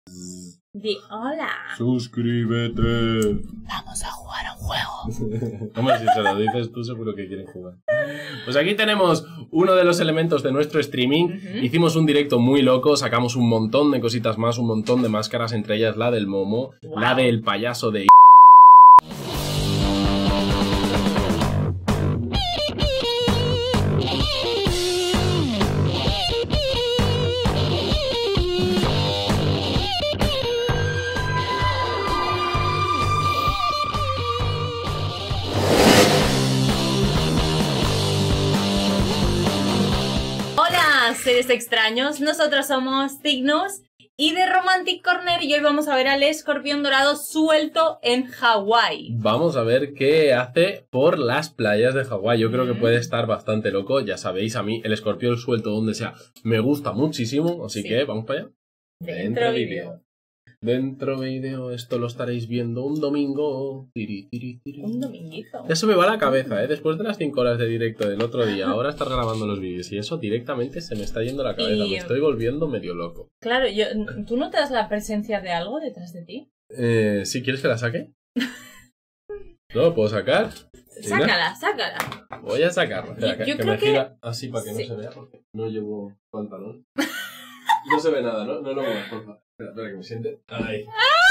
Di hola. Suscríbete. Vamos a jugar a un juego. Hombre, si se lo dices tú, seguro que quieren jugar. Pues aquí tenemos uno de los elementos de nuestro streaming. Hicimos un directo muy loco, sacamos un montón de cositas más, un montón de máscaras, entre ellas la del Momo, la del payaso de... Seres extraños, nosotros somos Cygnus y de Romantic Corner y hoy vamos a ver al escorpión dorado suelto en Hawái. Vamos a ver qué hace por las playas de Hawái. Yo creo que puede estar bastante loco. Ya sabéis, a mí el escorpión suelto donde sea me gusta muchísimo, así que vamos para allá. Dentro vídeo. Dentro vídeo, esto lo estaréis viendo un domingo. Un dominguito. Ya se me va la cabeza, después de las 5 horas de directo del otro día, ahora estar grabando los vídeos y eso directamente se me está yendo la cabeza, me estoy volviendo medio loco. Claro, ¿tú no te das la presencia de algo detrás de ti? ¿Sí quieres que la saque? ¿No lo puedo sacar? Sácala. Voy a sacarla. Espera, Yo que creo me gira así para que no se vea porque no llevo pantalón. No se ve nada, ¿no? No lo muevas, por favor. Espera que me siente. Ahí.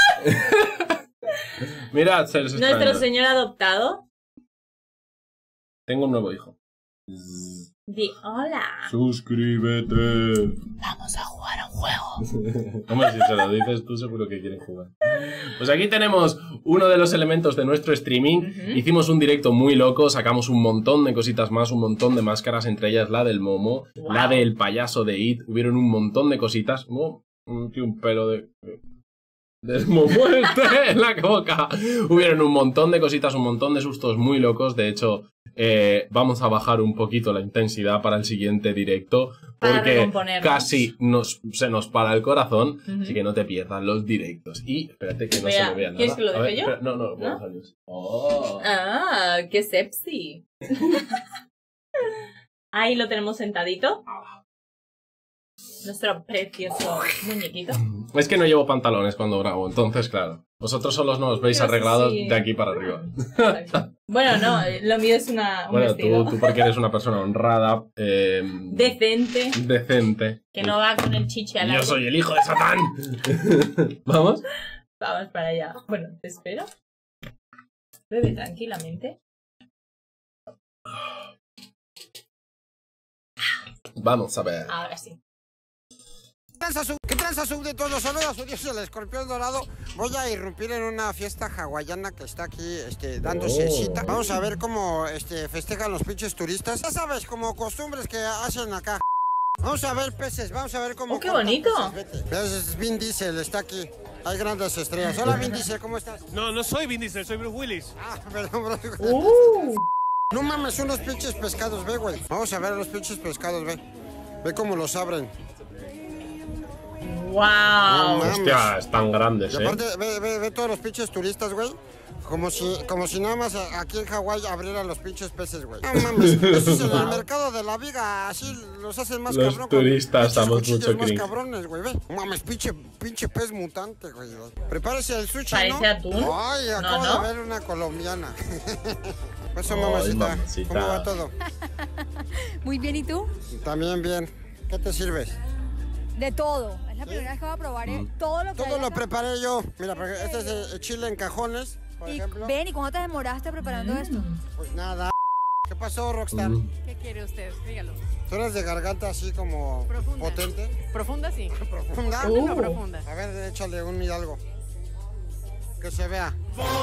Mirad, seres extraños. Nuestro señor adoptado. Tengo un nuevo hijo. Di hola. Suscríbete. Vamos a jugar a un juego. Hombre, si se lo dices tú, seguro que quieren jugar. Pues aquí tenemos uno de los elementos de nuestro streaming. Hicimos un directo muy loco, sacamos un montón de cositas más, un montón de máscaras, entre ellas la del Momo, la del payaso de It. Hubieron un montón de cositas. Un pelo del Momo en la boca. Hubieron un montón de cositas, un montón de sustos muy locos. De hecho, vamos a bajar un poquito la intensidad para el siguiente directo porque casi se nos para el corazón, así que no te pierdas los directos. Y espérate que no se me vea nada. ¿Quieres que lo deje yo? Espera, no, lo puedo dejar yo. Oh. Ah, qué sexy. Ahí lo tenemos sentadito. Nuestro precioso muñequito. Es que no llevo pantalones cuando grabo, entonces claro. Vosotros solos no os veis arreglados de aquí para arriba. Bueno, no, lo mío es un vestido. Tú porque eres una persona honrada. Decente. Que no va con el chiche al Yo soy el hijo de Satán. ¿Vamos? Vamos para allá. Bueno, te espero. Bebe tranquilamente. Vamos a ver. Ahora sí. ¿Qué tranza sub de todos? Saludos, soy el escorpión dorado. Voy a irrumpir en una fiesta hawaiana que está aquí dándose cita. Vamos a ver cómo festejan los pinches turistas. Ya sabes, como costumbres que hacen acá. Vamos a ver peces, vamos a ver cómo... ¡Qué bonito! Es Vin Diesel, está aquí. Hay grandes estrellas. Hola, Vin Diesel, ¿cómo estás? No soy Vin Diesel, soy Bruce Willis. Ah, perdón, bro. No mames, unos pinches pescados, ve, güey. Vamos a ver los pinches pescados, ve. Ve cómo los abren. ¡Wow! No, hostia, están grandes, y aparte, ve todos los pinches turistas, güey. Como si nada más aquí en Hawái abrieran los pinches peces, güey. No mames, eso es el mercado de la viga, así los hacen más cabrón. Los turistas estamos mucho más cabrones, güey, ve. No mames, pinche pez mutante, güey. Prepárese el sushi, ¿Parece atún? Ay, acabo de ver una colombiana. Eso, mamacita. ¿Cómo va todo? Muy bien, ¿y tú? También bien. ¿Qué te sirves? De todo. Es la primera vez que voy a probar todo lo que todo lo preparé yo. Mira, este es el chile en cajones, por ejemplo. Ven, ¿y cuándo te demoraste preparando esto? Pues nada. ¿Qué pasó, Rockstar? ¿Qué quiere usted? Dígalo. ¿Tú eres de garganta así como profunda. Potente? Profunda, sí. ¿Profunda? No, profunda. A ver, échale un hidalgo. Que se vea.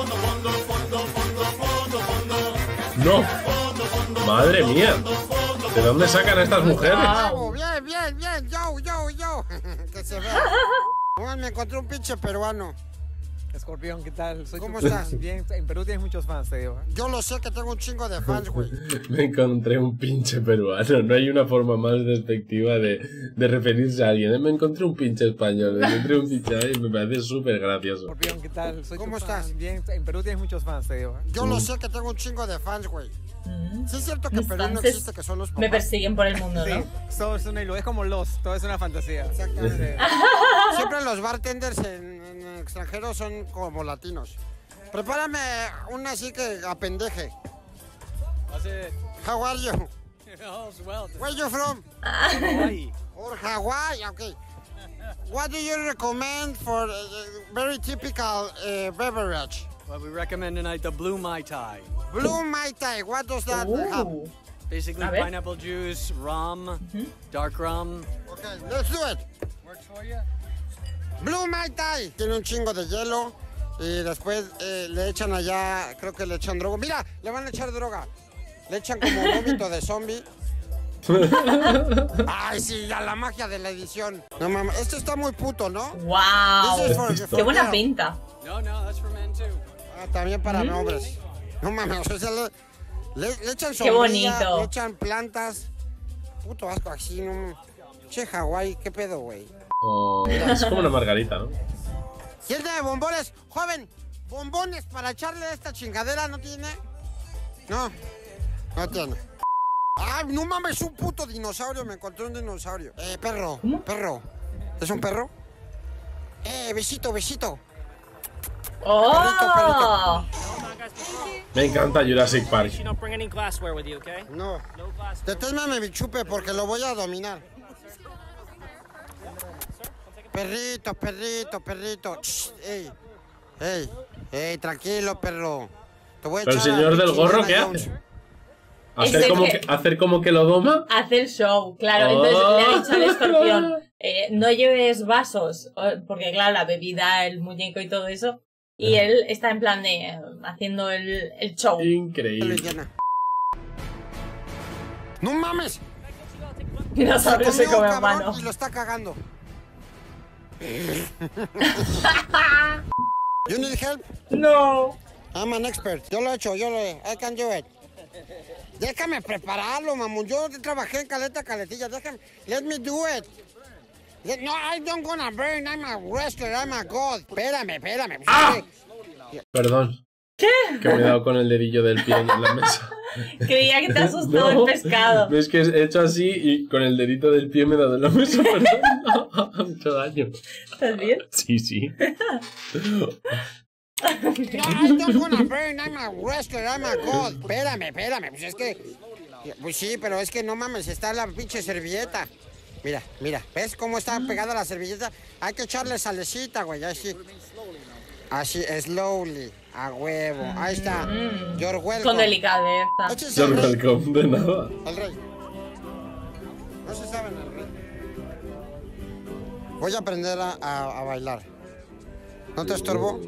¡No! ¡Madre mía! ¿De dónde sacan a estas mujeres? ¡Bravo! Bien. Yo. Que se vea. Me encontré un pinche peruano. Escorpión, ¿qué tal? ¿Cómo estás? Bien, en Perú tienes muchos fans, te digo. Yo lo sé que tengo un chingo de fans, güey. Me encontré un pinche peruano. No hay una forma más despectiva de referirse a alguien. Me encontré un pinche español. Me encontré un pinche... y me parece súper gracioso. Escorpión, ¿qué tal? ¿Cómo estás? Bien, en Perú tienes muchos fans, te digo. Yo lo sé que tengo un chingo de fans, güey. Sí es cierto que Perú no Entonces, existe, que son los papás. Me persiguen por el mundo, Sí, ¿no? todo es una ilusión, es como todo es una fantasía. Exactamente. Sí. Siempre los bartenders en el extranjero son como latinos. Prepárame una así que apendeje. How are you? Where you from? Hawaii. Or Hawaii, okay. What do you recommend for very typical beverage? Well, we recommend tonight the Blue Mai Tai. Blue Mai Tai, what does that have? Basically, A ver. pineapple juice, rum, dark rum. Okay, let's do it. Works for you? Blue Mai Tai. Tiene un chingo de hielo y después le echan allá, creo que le echan droga. Mira, le van a echar droga. Le echan como vómito de zombie. Ay, sí, a la magia de la edición. No mames, esto está muy puto, ¿no? ¡Wow! This is for ¡Qué buena girl. pinta! No, that's for men too. Ah, también para hombres. No mames, o sea, le echan Qué sombrilla, bonito. le echan plantas. Puto asco así, no. Che, Hawái, ¿qué pedo, güey? Oh, es como una margarita, ¿no? ¿Tiene bombones? Joven, bombones para echarle a esta chingadera, ¿no tiene? No, no tiene. Ay, no mames, un puto dinosaurio, me encontré un dinosaurio. Perro, ¿Cómo? perro. ¿Es un perro? Besito, besito. ¡Oh! Me encanta Jurassic Park. You don't bring any glassware with you, okay? No, No glassware. deténme mi chupe porque lo voy a dominar. Perrito, perrito, perrito. Shh, ey, ey, ey, tranquilo, perro. Te voy a ¿Pero el echar señor al del pinche gorro Indiana qué hace? Jones. ¿Hacer como que lo doma? Hace el show, claro. Entonces le ha dicho al escorpión, no lleves vasos, porque claro, la bebida, el muñeco y todo eso. Y él está en plan de haciendo el show. Increíble. Indiana. ¡No mames! Dinosaurio se comió un come a cabrón mano. y lo está cagando. You need help? No. I'm an expert. Yo lo he hecho, I can do it. Déjame prepararlo, mamón. Yo trabajé en caletilla. Déjame. Let me do it. No, I don't gonna burn. I'm a wrestler. I'm a god. Espérame. ¡Ah! Perdón. ¿Qué? Que me he dado con el dedillo del pie en la mesa. Creía que te asustó el pescado. Es que he hecho así y con el dedito del pie me he dado en la mesa. Perdón. No, me ha hecho daño. ¿Estás bien? Sí. No, I don't wanna burn. I'm a wrestler. I'm a god. Espérame. Pues es que... Pues sí, pero es que no mames. Está la pinche servilleta. Mira. ¿Ves cómo está pegada la servilleta? Hay que echarle salecita, güey. Así, slowly. A huevo. Ahí está. You're welcome. Con delicadeza. Échese Yo al no rey. welcome de nada. El rey. No se saben el rey. Voy a aprender a bailar. ¿No te estorbo?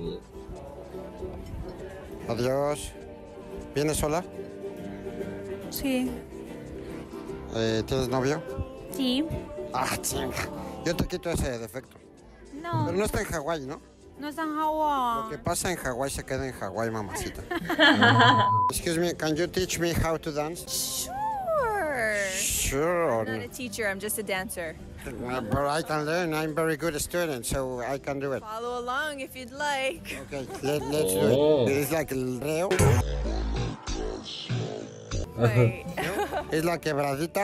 Adiós. ¿Vienes sola? Sí. ¿Tienes novio? Sí. Ah, chinga. Yo te quito ese defecto. No, Pero no está en Hawái, ¿no? no es en Lo Hawái. que pasa en Hawái se queda en Hawái, mamacita. Excuse me, can you teach me how to dance? Sure. Sure. I'm not a teacher, I'm just a dancer. But I can learn. I'm very good student, so I can do it. Follow along if you'd like. Okay, let's Oh. do it. It's like el reo. Right. Es la quebradita.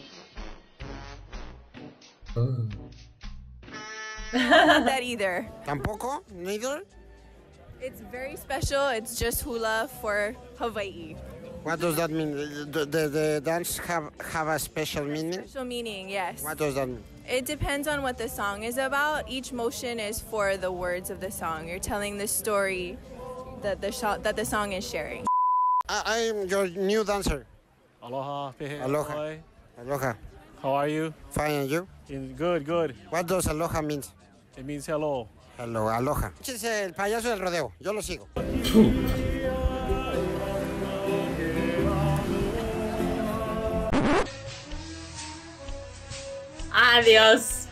Not that either. ¿Tampoco? ¿Neither? It's very special. It's just hula for Hawaii. What does that mean? The dance have a special meaning? Special meaning, yes. What does that mean? It depends on what the song is about. Each motion is for the words of the song. You're telling the story that the song is sharing. I'm your new dancer. Aloha. Aloha. Ahoy. Aloha. How are you? Fine, and you? Good. What does aloha mean? It means hello. Hello, aloha. Échese el payaso del rodeo. Yo lo sigo. Adiós.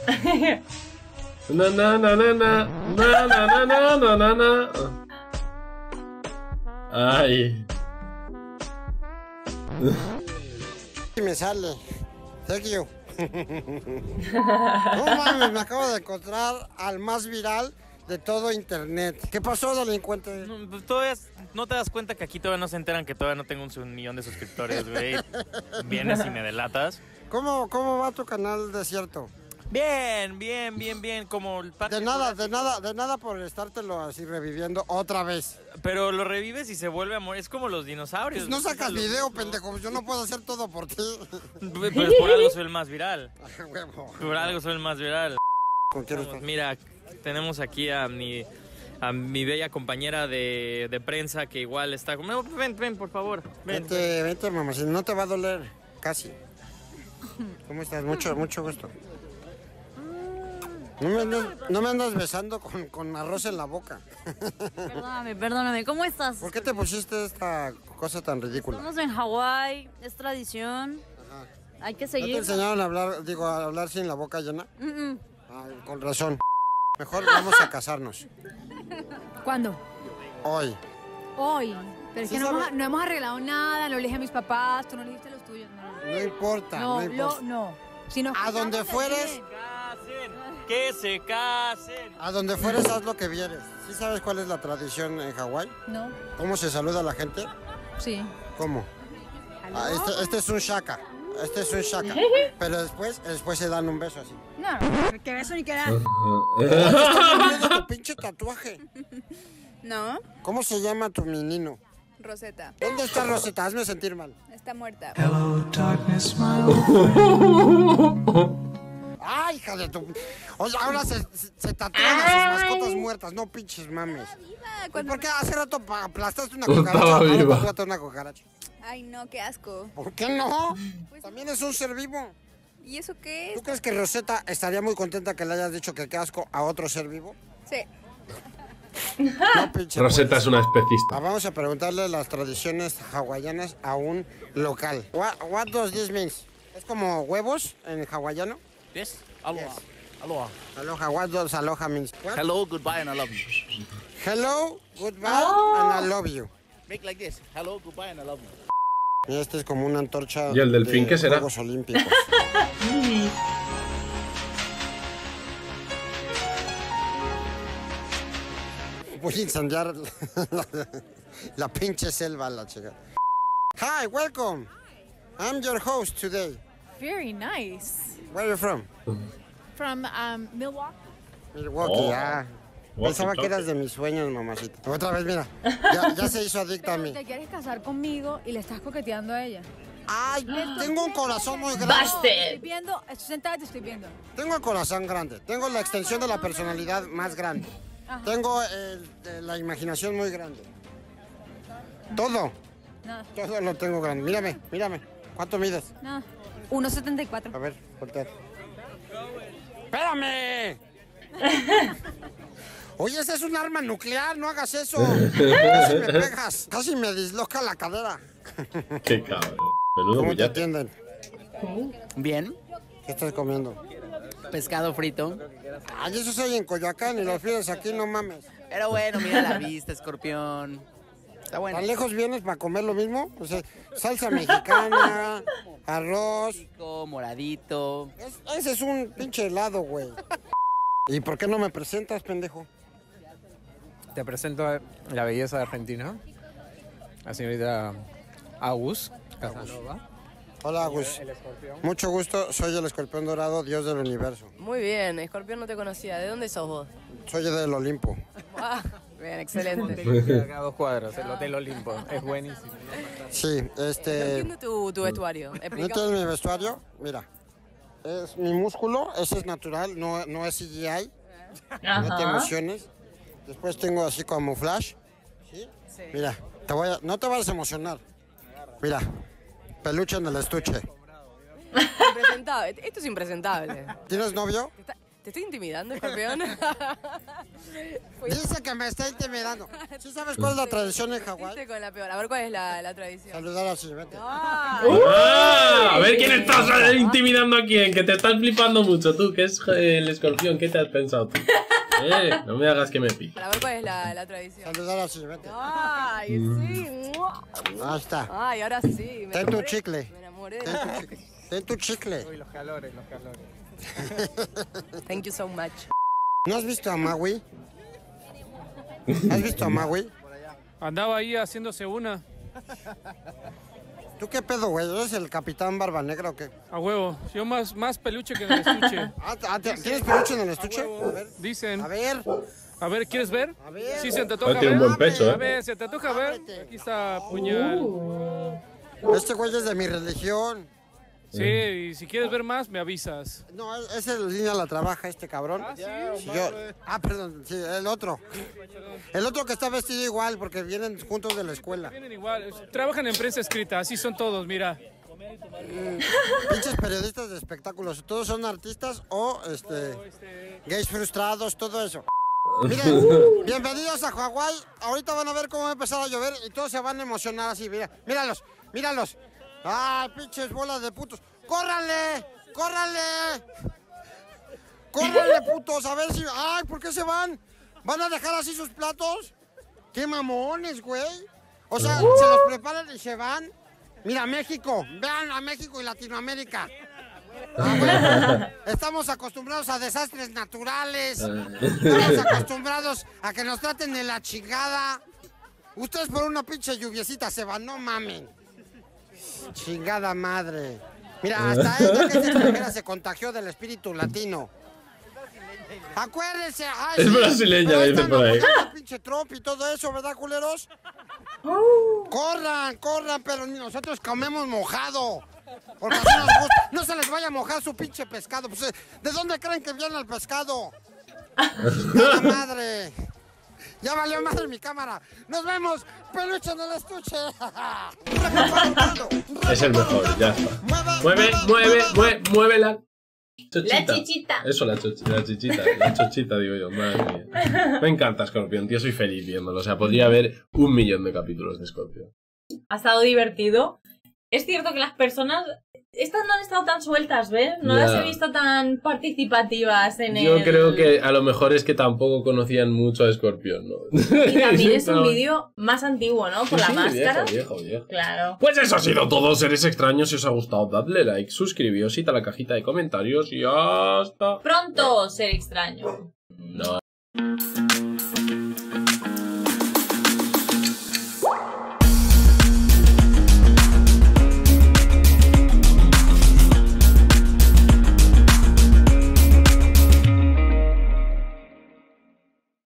Na. Ay. Y me sale. Thank you. No mames, me acabo de encontrar al más viral de todo internet. ¿Qué pasó, delincuente? Pues todavía no te das cuenta que aquí todavía no se enteran que todavía no tengo un millón de suscriptores, güey. Vienes y me delatas. ¿Cómo va tu canal desierto? Bien. Como el De nada por estártelo así reviviendo otra vez. Pero lo revives y se vuelve a morir. Es como los dinosaurios. Pues no sacas video, pendejo. Yo no puedo hacer todo por ti. Pues por algo soy el más viral. Huevo. Por algo soy el más viral. ¿Con quién estás? Mira, tenemos aquí a mi bella compañera de prensa que igual está... No, ven, por favor. Vente, mamacita. No te va a doler. Casi. ¿Cómo estás? Mucho gusto. No me andas besando con arroz en la boca. Perdóname, ¿cómo estás? ¿Por qué te pusiste esta cosa tan ridícula? Estamos en Hawái, es tradición. Ajá. Hay que ¿No seguir. te enseñaron a hablar sin la boca llena? Con razón. Mejor vamos a casarnos. ¿Cuándo? Hoy. Hoy. Pero es Sí que sabes- no hemos arreglado nada, no le dije a mis papás, tú no le dijiste a los tuyos. No importa, no importa. No. Si nos A donde casamos, fueres, bien. ¡Que se casen! a donde fueres haz lo que vieres. ¿Sí sabes cuál es la tradición en Hawái? No, ¿Cómo se saluda a la gente? sí. ¿Cómo? Este es un shaka. Pero después se dan un beso así. No, que beso ni que nada. Estás viendo tu pinche tatuaje. No, ¿Cómo se llama tu menino? Rosetta. ¿Dónde está Rosetta? Hazme sentir mal. Está muerta. ¡Ay, hija de tu... Oye, ahora se tatúan a sus mascotas muertas, no pinches mames. ¿Y por qué hace rato aplastaste una cucaracha? Estaba Ahora viva. tatúate una cucaracha. Ay, no, qué asco. ¿Por qué no? También es un ser vivo. ¿Y eso qué ¿Tú es? crees que Rosetta estaría muy contenta que le hayas dicho que qué asco a otro ser vivo? Sí. No, pinche Rosetta puedes. es una especista. Vamos a preguntarle las tradiciones hawaianas a un local. What does this mean? ¿Es como huevos en hawaiano? Yes? Aloha. Yes. Aloha. Aloha, what does aloha means? What? Hello, goodbye, and I love you. Hello, goodbye, and I love you. Make like this. Hello, goodbye, and I love you. Y este es como una antorcha ¿Y el delfín de qué será? Juegos Olímpicos. Voy a incendiar la pinche selva, la chica. Hi, welcome. I'm your host today. Very nice. Where are you from? From Milwaukee. Milwaukee, Oh. ah. Pensaba que eras de mis sueños, mamacita. Otra vez, mira. Ya se hizo adicta a mí. Te quieres casar conmigo y le estás coqueteando a ella. Ay, tengo un corazón muy grande. Estoy viendo, estoy sentada y te estoy viendo. Tengo el corazón grande. Tengo la extensión de la personalidad más grande. Ajá. Tengo la imaginación muy grande. Todo. No, Todo lo tengo grande. Mírame. ¿Cuánto mides? no. 1.74. A ver, voltea. ¡Espérame! Oye, ese es un arma nuclear, no hagas eso. Casi me pegas. Casi me disloca la cadera. Qué cabrón. Menudo ¿Cómo te bullate. atienden? Bien, ¿Qué estás comiendo? pescado frito. Ay, eso soy en Coyoacán y los pides aquí, no mames. Pero bueno, mira la vista, escorpión. Está bueno. ¿Tan lejos vienes para comer lo mismo? O sea, salsa mexicana, arroz. Rico, moradito. Ese es un pinche helado, güey. ¿Y por qué no me presentas, pendejo? Te presento a la belleza de Argentina, la señorita Agus Casanova. Hola, Agus. Mucho gusto, soy el escorpión dorado, dios del universo. Muy bien, Escorpión no te conocía. ¿De dónde sos vos? Soy del Olimpo. Ah, bien, excelente. Acá a 2 cuadras, el Hotel Olimpo. Es buenísimo. Sí, No entiendo tu vestuario. ¿No Explícame. tienes mi vestuario? Mira, es mi músculo, ese es natural, no es CGI. No te emociones. Después tengo así como flash. ¿Sí? Sí. Mira, no te vayas a emocionar. Mira, peluche en el estuche. Impresentable. Esto es impresentable. ¿Tienes novio? ¿Te estoy intimidando, Escorpión? Dice que me está intimidando. ¿Sí sabes cuál es la tradición en Hawái? Fuiste con la peor. A ver, ¿cuál es la tradición? Saludar así, vete. A ver quién estás intimidando a quién, que te estás flipando mucho tú, que es el escorpión, ¿qué te has pensado tú? No me hagas que me pique. A ver, ¿cuál es la tradición? Saludar así, vete. Ay, sí. Ahí está. Ay, ahora sí. Ten tu chicle. Me enamoré. Ten tu chicle. Uy, los calores, los calores. Thank you so much. ¿No has visto a Maui? ¿Has visto a Maui? Andaba ahí haciéndose una. ¿Tú qué pedo, güey? ¿Eres el capitán Barba Negra o qué? A huevo. Yo más peluche que en el estuche. ¿Tienes peluche en el estuche? A ver. Dicen. A ver. A ver, ¿quieres ver? A ver. Sí, se te antoja tiene ver. un buen pecho, A ver, se te antoja ver. Aquí está puñal. Este güey es de mi religión. Sí, y si quieres ver más, me avisas. No, esa línea la trabaja este cabrón. Perdón, sí, el otro. El otro que está vestido igual porque vienen juntos de la escuela. Vienen igual, trabajan en prensa escrita, así son todos, mira. Pinches periodistas de espectáculos, todos son artistas o gays frustrados, todo eso. Miren, bienvenidos a Hawái. Ahorita van a ver cómo va a empezar a llover y todos se van a emocionar así, míralos. ¡Ay, pinches bolas de putos! ¡Córranle! ¡Córranle, putos! A ver si... ¡Ay, ¿por qué se van? ¿Van a dejar así sus platos? ¡Qué mamones, güey! O sea, se los preparan y se van. Mira, México. Vean a México y Latinoamérica. Estamos acostumbrados a desastres naturales. Estamos acostumbrados a que nos traten de la chingada. Ustedes por una pinche lluviecita se van, no mamen. Chingada madre. Mira, hasta ella que es extranjera se contagió del espíritu latino. Acuérdense. Ay, es brasileña, dice por ahí. El pinche Trump y todo eso, ¿verdad, culeros? Corran, pero nosotros comemos mojado. Porque así nos gusta. No se les vaya a mojar su pinche pescado. Pues, ¿de dónde creen que viene el pescado? ¡Chingada madre! Ya valió madre mi cámara. ¡Nos vemos! ¡Peluche en el estuche! Es el mejor, ya está. Mueve la chochita. La chichita. Eso, la chichita. La chochita, digo yo, madre mía. Me encanta Scorpion, tío, soy feliz viéndolo. O sea, podría haber 1.000.000 de capítulos de Scorpion. Ha estado divertido. Es cierto que las personas... Estas no han estado tan sueltas, ¿ves? No las he visto tan participativas en el... Yo creo que a lo mejor es que tampoco conocían mucho a Scorpion, ¿no? Y también es un vídeo más antiguo, ¿no? Por la máscara. Viejo. Claro. Pues eso ha sido todo, seres extraños. Si os ha gustado, dadle like, suscribíos, id a la cajita de comentarios y hasta... Pronto, ser extraño. No.